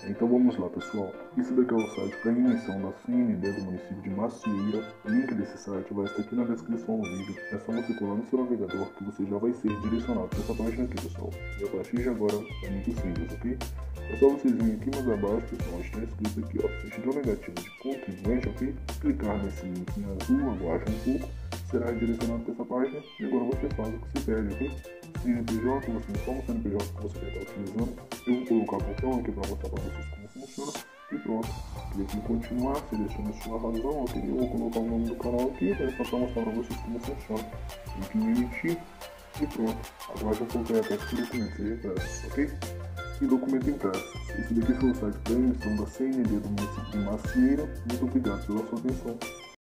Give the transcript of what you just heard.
Então vamos lá, pessoal. Esse daqui é o site para emissão da CND do município de Macieira. O link desse site vai estar aqui na descrição do vídeo. É só você colar no seu navegador que você já vai ser direcionado para essa página aqui, pessoal. E a partir de agora é muito simples, ok? É só vocês virem aqui mais abaixo, pessoal, onde está escrito aqui, ó, certidão negativa de contribuinte, ok? Clicar nesse link em azul, aguarde um pouco, será redirecionado para essa página e agora você faz o que se pede, ok? CNPJ, você informa o CNPJ que você quer estar utilizando. Eu vou colocar qualquer um aqui para mostrar para vocês como funciona e pronto. Clique em continuar, selecione sua razão, ok? Eu vou colocar o nome do canal aqui, só para mostrar para vocês como funciona. Clique em emitir e pronto. Aguarde um pouco aí até que o documento seja impresso, ok? E documento impresso. Esse daqui foi o site para emissão da CND do município de Macieira. Muito obrigado pela sua atenção.